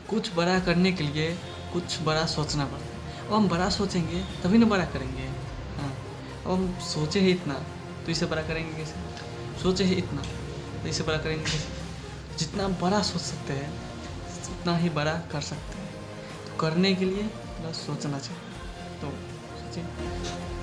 कुछ बड़ा करने के लिए कुछ बड़ा सोचना पड़ता है। अब हम बड़ा सोचेंगे तभी ना बड़ा करेंगे। हाँ, अब हम सोचे ही इतना तो इसे बड़ा करेंगे कैसे? सोचे ही इतना तो इसे बड़ा करेंगे कैसे? जितना हम बड़ा सोच सकते हैं उतना ही बड़ा कर सकते हैं। तो करने के लिए बस सोचना चाहिए। तो सोचिए।